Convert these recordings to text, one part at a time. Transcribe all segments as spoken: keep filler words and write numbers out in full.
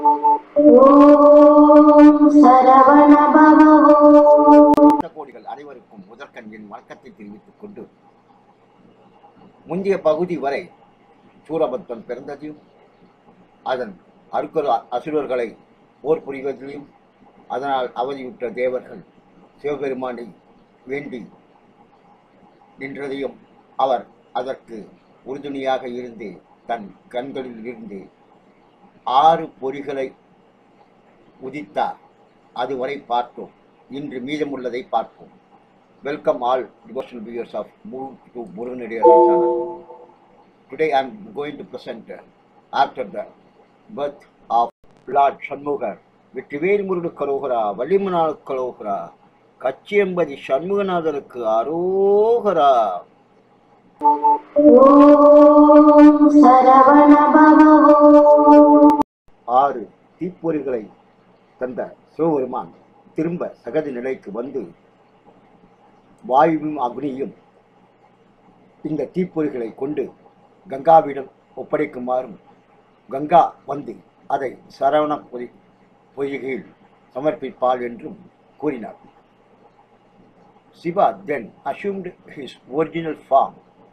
கோடிகள் அனைவருக்கும் முதற்கண் என் வணக்கத்தை தெரிவித்துக் கொண்டு, முந்தைய பகுதி வரை சூரபத்மன் பிறந்ததையும் அதன் அருக்கரு அசுரர்களை போர் புரிவதிலும் அதனால் அவதியுற்ற தேவர்கள் சிவபெருமானை வேண்டி நின்றதையும் அவர் அதற்கு உறுதுணையாக இருந்து தன் கண்களில் இருந்து ஆறு பொறிகளை உதித்தார். அதுவரை பார்த்தோம். இன்று மீதமுள்ளதை பார்ப்போம். Welcome all devotional viewers of Move to Muruganadigar channel. Today I am going to present uh, after the birth of Lord Shanmugar. வெற்றிவேல் முருடு கரோகரா, வள்ளிமநாள் கரோகரா, கச்சியம்பதி சண்முகநாதருக்கு அரோகரா. ஆறு தீப்பொறிகளை தந்த சிவபெருமான் திரும்ப சகதி நிலைக்கு வந்து வாயுவும் அக்னியும் இந்த தீப்பொறிகளை கொண்டு கங்காவிடம் ஒப்படைக்குமாறும், கங்கா வந்து அதை சரவண பொறி பொய்கையில் சமர்ப்பிப்பாள் என்றும் கூறினார். Shiva then assumed his original form.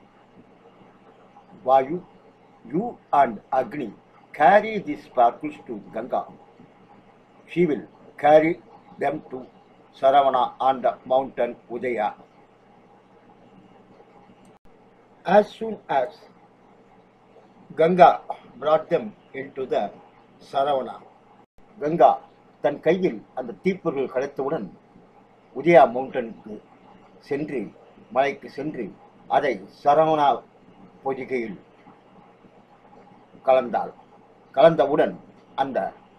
Vayu, you and Agni carry these sparkles to Ganga. She will carry them to Saravana on the mountain Udaya. As soon as Ganga brought them into the Saravana, Ganga தன் கையில் அந்த தீப்பொறிகள் கிடைத்தவுடன் உதயா மவுண்டனுக்கு சென்று மலைக்கு சென்று அதை சரவணா பொதிகையில் கலந்தாள். கலந்தவுடன் அந்த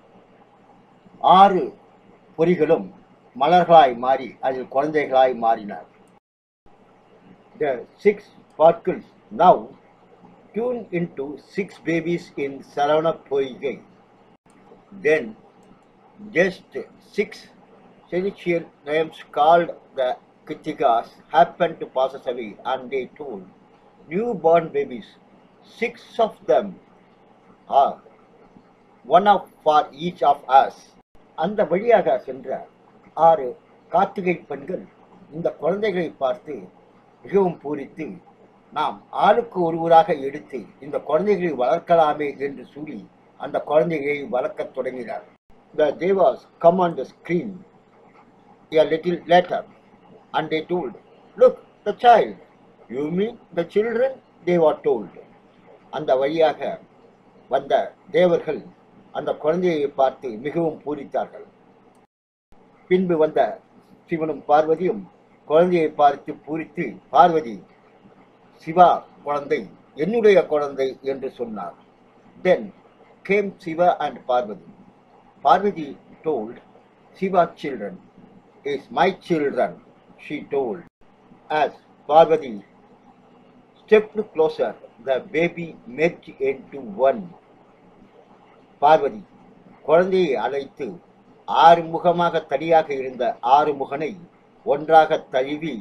ஆறு பொறிகளும் மலர்களாய் மாறி அதில் குழந்தைகளாய் மாறினார். The six sparkles now tune into six babies in Saravana Poigai. Then just six celestial names called the Krittikas happened to pass away, and they told newborn babies, six of them are one of for each of us. அந்த வழியாக சென்ற ஆறு கார்த்திகை பெண்கள் இந்த குழந்தைகளை பார்த்து மிகவும் பூரித்து, நாம் ஆளுக்கு ஒருவராக எடுத்து இந்த குழந்தைகளை வளர்க்கலாமே என்று சொல்லி அந்த குழந்தைகளை வளர்க்கத் தொடங்கினார். The devas come on the screen a little later, and they told, look, the child. You mean the children? They were told. அந்த வழியாக வந்த தேவர்கள் அந்த குழந்தையை பார்த்து மிகவும் பூரித்தார்கள். பின்பு வந்த சிவனும் பார்வதியும் குழந்தையை பார்த்து பூரித்து, பார்வதி, சிவா குழந்தை என்னுடைய குழந்தை என்று சொன்னார். Then came Shiva and Parvati. Parvati told, Shiva children is my children, she told. As Parvati stepped closer, the baby merged into one. Parvati குழந்தையை அழைத்து ஆறு முகமாக தனியாக இருந்த ஆறு முகனை ஒன்றாக தழுவி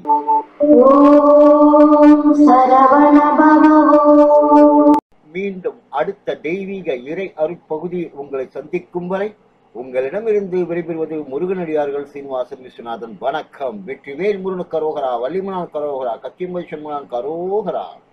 மீண்டும் அடுத்த தெய்வீக இறை அருட்பகுதி உங்களை சந்திக்கும் வரை உங்களிடமிருந்து விடைபெறுவது முருகனடியார்கள் சீனிவாசன் விஸ்வநாதன். வணக்கம். வெற்றிவேல் முருகன் கரோகரா, வள்ளிமநாள் கரோகரா, கச்சியம்பதி சண்முகநாதன் கரோகரா.